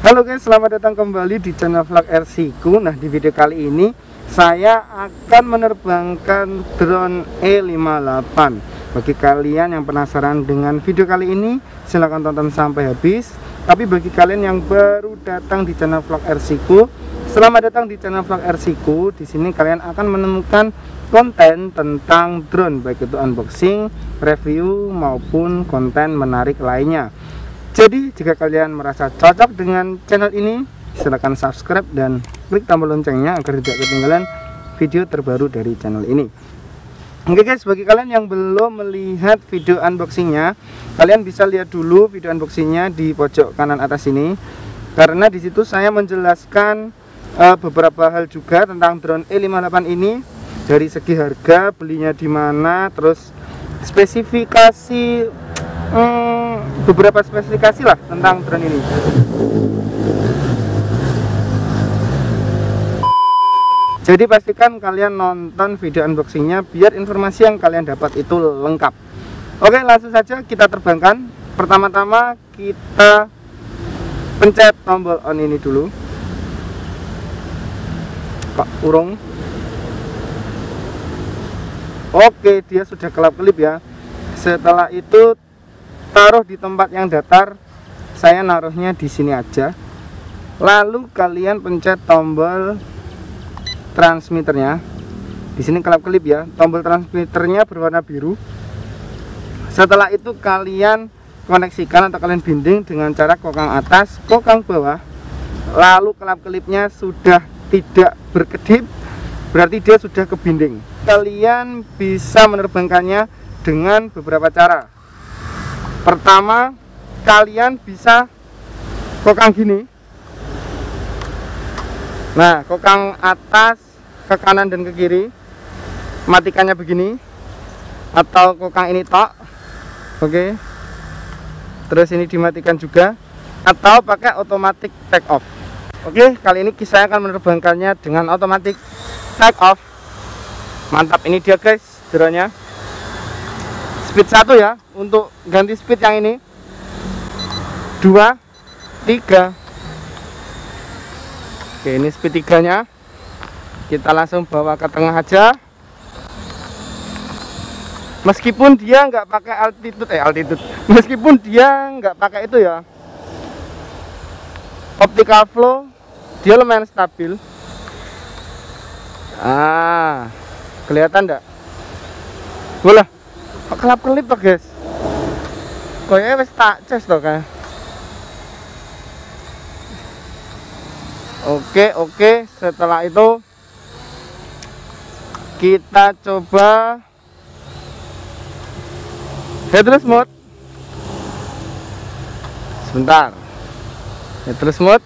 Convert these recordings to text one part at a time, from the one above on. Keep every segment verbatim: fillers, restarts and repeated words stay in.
Halo guys, selamat datang kembali di channel vlog R C ku. Nah, di video kali ini saya akan menerbangkan drone E lima delapan. Bagi kalian yang penasaran dengan video kali ini, silahkan tonton sampai habis. Tapi bagi kalian yang baru datang di channel vlog R C ku, selamat datang di channel vlog R C ku. Di sini kalian akan menemukan konten tentang drone, baik itu unboxing, review maupun konten menarik lainnya. Jadi jika kalian merasa cocok dengan channel ini, silahkan subscribe dan klik tombol loncengnya agar tidak ketinggalan video terbaru dari channel ini. Oke guys, bagi kalian yang belum melihat video unboxingnya, kalian bisa lihat dulu video unboxingnya di pojok kanan atas ini, karena di situ saya menjelaskan uh, beberapa hal juga tentang drone E lima delapan ini, dari segi harga, belinya di mana, terus spesifikasi, hmm, beberapa spesifikasi lah tentang drone ini. Jadi pastikan kalian nonton video unboxingnya biar informasi yang kalian dapat itu lengkap. Oke, langsung saja kita terbangkan. Pertama-tama kita pencet tombol on ini dulu. Pak urung. Oke, dia sudah kelap-kelip ya. Setelah itu taruh di tempat yang datar. Saya naruhnya di sini aja. Lalu kalian pencet tombol transmitternya. Di sini kelap-kelip ya. Tombol transmitternya berwarna biru. Setelah itu kalian koneksikan atau kalian binding dengan cara kokang atas, kokang bawah. Lalu kelap-kelipnya sudah tidak berkedip, berarti dia sudah kebinding. Kalian bisa menerbangkannya dengan beberapa cara. Pertama, kalian bisa kokang gini. Nah, kokang atas ke kanan dan ke kiri, matikannya begini, atau kokang ini tok. Oke, terus ini dimatikan juga, atau pakai automatic take off. Oke, kali ini saya akan menerbangkannya dengan automatic take off. Mantap, ini dia guys drone-nya. Speed satu ya, untuk ganti speed yang ini dua, tiga. Oke, ini speed tiganya. Kita langsung bawa ke tengah aja. Meskipun dia nggak pakai altitude, eh altitude. Meskipun dia nggak pakai itu ya, optical flow, dia lumayan stabil. Ah, kelihatan enggak? Boleh. Kelap-kelip toh guys. Kayaknya wis tak ces toh kayak. Oke, oke. Setelah itu kita coba headless mode. Sebentar. Headless mode.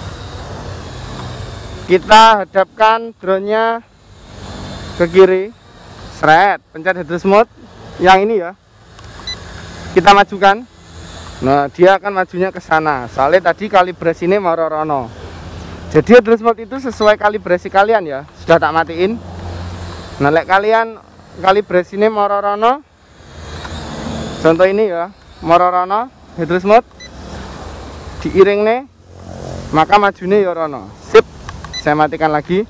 Kita hadapkan drone-nya ke kiri. Seret, pencet headless mode. Yang ini ya. Kita majukan. Nah, dia akan majunya ke sana. Soalnya tadi kalibrasi ini mau rono. Jadi headless mode itu sesuai kalibrasi kalian ya. Sudah tak matiin. Nah, lek kalian kalibrasi ini mau rono. Contoh ini ya, mau rono headless mode. Diiring nih, maka majunya ya rono. Sip. Saya matikan lagi.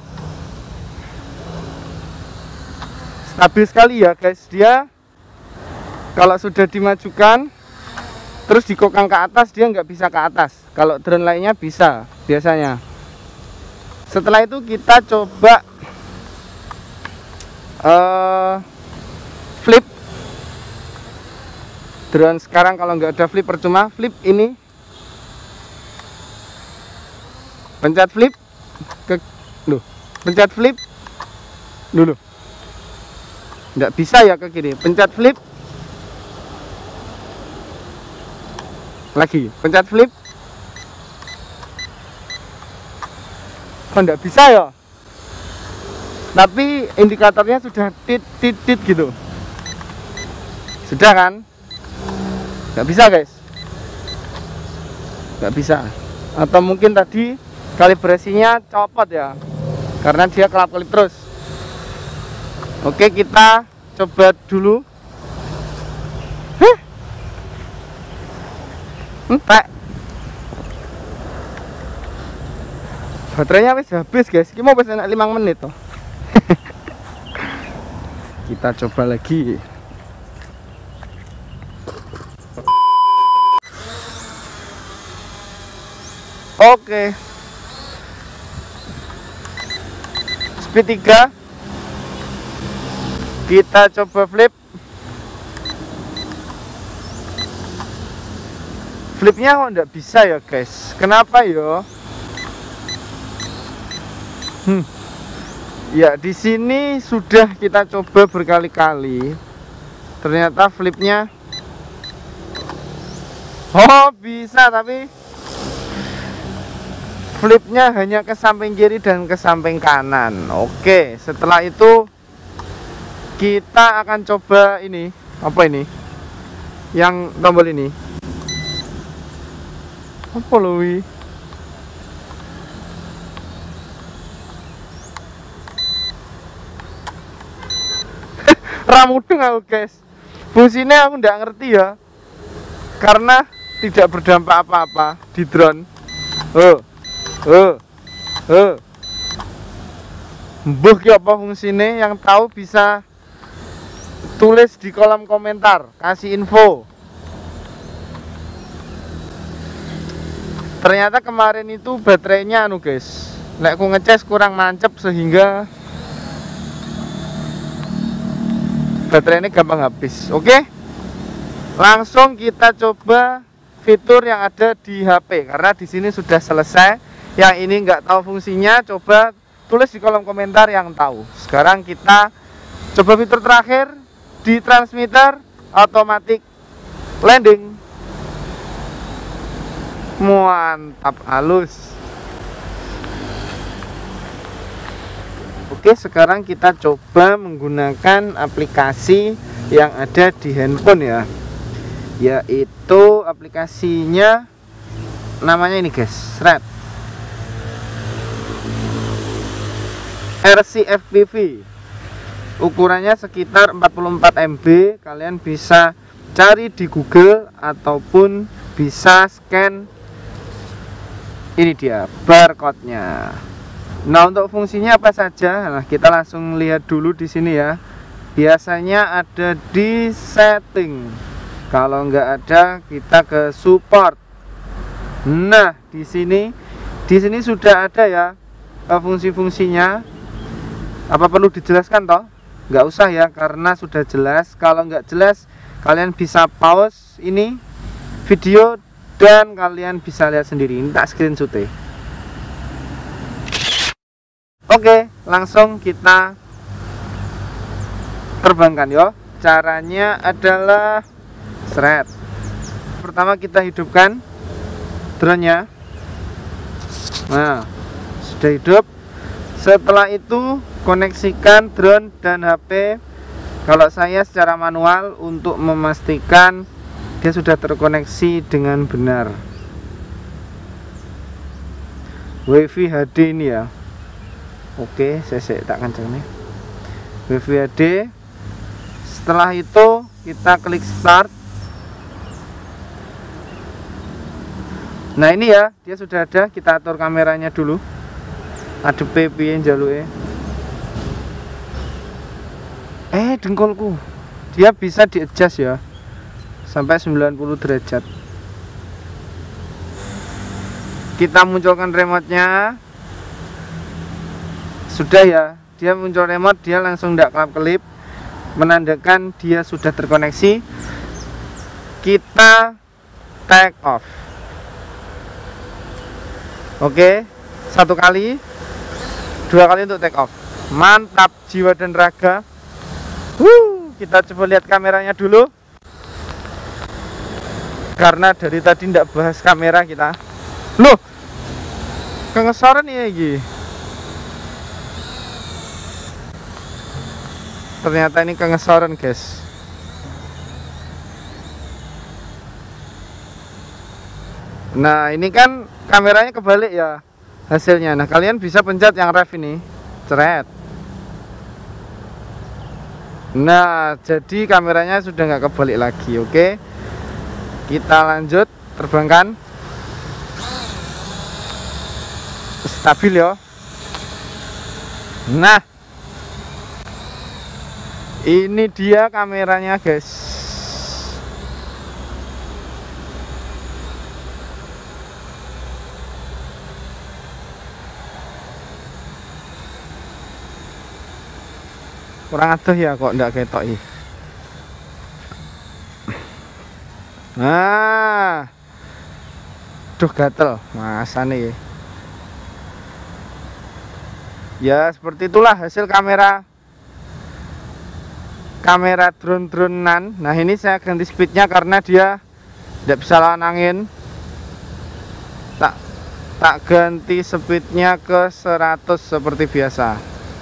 Stabil sekali ya guys. Dia kalau sudah dimajukan terus dikokang ke atas, dia nggak bisa ke atas. Kalau drone lainnya bisa biasanya. Setelah itu kita coba uh, flip drone. Sekarang kalau nggak ada flip percuma. Flip ini, pencet flip ke loh, pencet flip dulu. Nggak bisa ya ke kiri. Pencet flip lagi, pencet flip. Kok nggak bisa ya? Tapi indikatornya sudah tit tit tit gitu. Sudah kan? Nggak bisa guys. Nggak bisa. Atau mungkin tadi kalibrasinya copot ya, karena dia kelap-kelip terus. Oke, kita coba dulu. Heh. Entek. baterainya wis habis guys, ini mau pesen lima menit toh. Kita coba lagi. Oke, speed tiga. Kita coba flip. Flipnya kok enggak bisa ya guys, kenapa ya? Hmm. Ya di sini sudah kita coba berkali-kali, ternyata flipnya oh bisa, tapi flipnya hanya ke samping kiri dan ke samping kanan. Oke, setelah itu kita akan coba ini, apa ini? Yang tombol ini. Apa loh? Ramudeng aku guys. Fungsinya aku nggak ngerti ya, karena tidak berdampak apa-apa di drone. Oh, oh, oh. Mbuh ki apa fungsinya? Yang tahu bisa tulis di kolom komentar, kasih info. Ternyata kemarin itu baterainya anu guys, lek aku ngecas kurang mancep sehingga baterainya gampang habis. Oke, langsung kita coba fitur yang ada di H P, karena di sini sudah selesai. Yang ini nggak tahu fungsinya, coba tulis di kolom komentar yang tahu. Sekarang kita coba fitur terakhir di transmitter automatic landing. Mantap, halus. Oke, sekarang kita coba menggunakan aplikasi yang ada di handphone ya, yaitu aplikasinya namanya ini guys, Red R C F P V. Ukurannya sekitar empat puluh empat M B. Kalian bisa cari di Google ataupun bisa scan. Ini dia barcode-nya. Nah, untuk fungsinya apa saja? Nah, kita langsung lihat dulu di sini ya. Biasanya ada di setting. Kalau nggak ada, kita ke support. Nah, di sini di sini sudah ada ya fungsi-fungsinya. Apa perlu dijelaskan toh? Nggak usah ya, karena sudah jelas. Kalau nggak jelas, kalian bisa pause ini video dan kalian bisa lihat sendiri. Ini tak screenshot ya. Oke, langsung kita terbangkan yo. Caranya adalah seret. Pertama kita hidupkan drone-nya. Nah, sudah hidup. Setelah itu koneksikan drone dan H P. Kalau saya secara manual untuk memastikan dia sudah terkoneksi dengan benar. WiFi H D ini ya. Oke, saya, saya tak kencang nih. WiFi H D. Setelah itu kita klik start. Nah ini ya, dia sudah ada. Kita atur kameranya dulu. Ada P P yang jaluk Eh dengkulku, dia bisa di adjust ya sampai sembilan puluh derajat. Kita munculkan remote-nya. Sudah ya, dia muncul remote, dia langsung tidak kelap-kelip, menandakan dia sudah terkoneksi. Kita take off. Oke, satu kali, dua kali untuk take off. Mantap jiwa dan raga. Wuh, kita coba lihat kameranya dulu, karena dari tadi tidak bahas kamera kita. Loh, kengesoran ya ini. Ternyata ini kengesoran guys. Nah ini kan kameranya kebalik ya hasilnya. Nah kalian bisa pencet yang ref ini, ceret. Nah jadi kameranya sudah nggak kebalik lagi. Oke, kita lanjut terbangkan. stabil ya. Nah, ini dia kameranya guys. Kurang aduh ya kok ndak ketok iki. Nah, duh gatel masa nih. Ya seperti itulah hasil kamera kamera drone-dronean. Nah ini saya ganti speednya karena dia tidak bisa lawan angin. Tak tak ganti speednya ke seratus seperti biasa.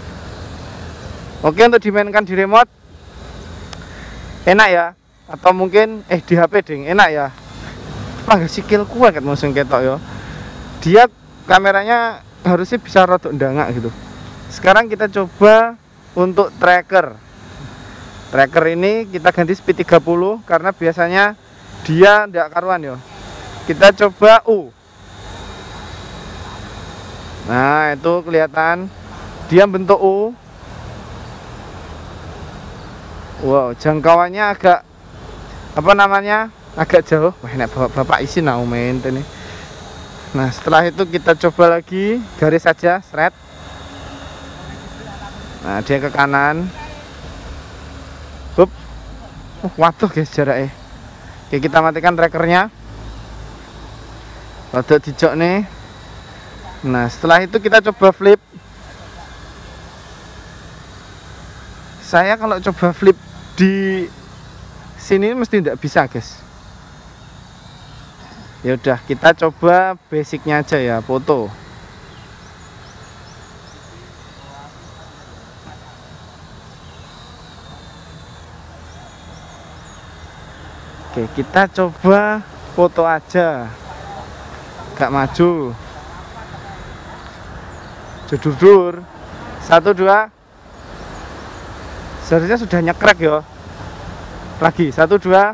Oke, untuk dimainkan di remote enak ya, atau mungkin eh di H P ding enak ya. Panggil sikil kuat kan musim ketok ya. Dia kameranya harusnya bisa rodok ndangak gitu. Sekarang kita coba untuk tracker. Tracker ini kita ganti speed tiga puluh karena biasanya dia tidak karuan ya. Kita coba U. Nah, itu kelihatan dia bentuk U. Wow, jangkauannya agak apa namanya? Agak jauh. Wah, enak bapak-bapak isi nah main ini. Nah, setelah itu kita coba lagi garis saja, seret. Nah, dia ke kanan. Hup. Oh, waduh guys jaraknya. Oke, kita matikan trackernya. Rada dijok nih. Nah, setelah itu kita coba flip. Saya kalau coba flip di sini mesti tidak bisa guys. Ya udah, kita coba basicnya aja ya, foto. Oke, kita coba foto aja. Gak maju. Judur. Satu dua. Seharusnya sudah nyekrek ya. Lagi satu dua.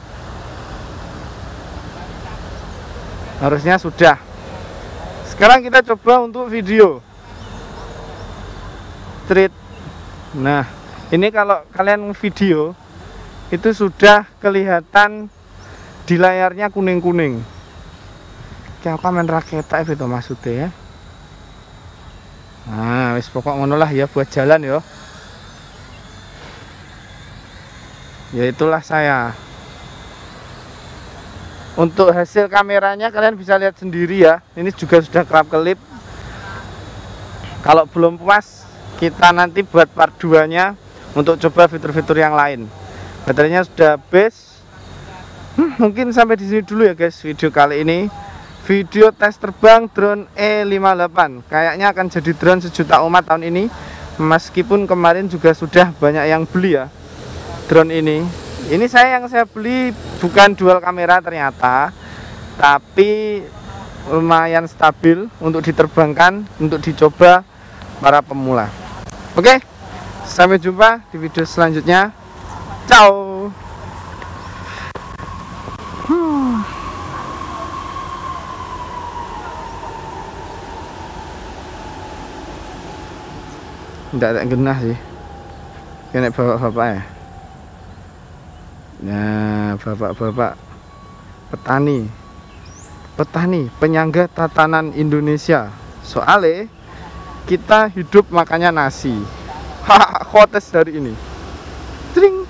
Harusnya sudah. Sekarang kita coba untuk video. Street. Nah, ini kalau kalian video itu sudah kelihatan di layarnya kuning-kuning. Kayak apa main raketa itu maksudnya ya. Nah, wis pokok ngono lah ya buat jalan ya. Ya itulah saya. Untuk hasil kameranya kalian bisa lihat sendiri ya. Ini juga sudah kerap kelip. Kalau belum puas, kita nanti buat part dua nya untuk coba fitur-fitur yang lain. Baterainya sudah habis. Hmm, mungkin sampai di sini dulu ya guys video kali ini. Video tes terbang drone E lima delapan. Kayaknya akan jadi drone sejuta umat tahun ini. Meskipun kemarin juga sudah banyak yang beli ya drone ini. Ini saya yang saya beli bukan dual kamera ternyata, tapi lumayan stabil untuk diterbangkan, untuk dicoba para pemula. Oke, sampai jumpa di video selanjutnya. Ciao. Hmm. Tidak ada genah sih. Kena bapak-bapak ya. Nah, bapak-bapak petani, petani penyangga tatanan Indonesia. Soalnya kita hidup makannya nasi. Hahaha, khotes dari ini. Tring.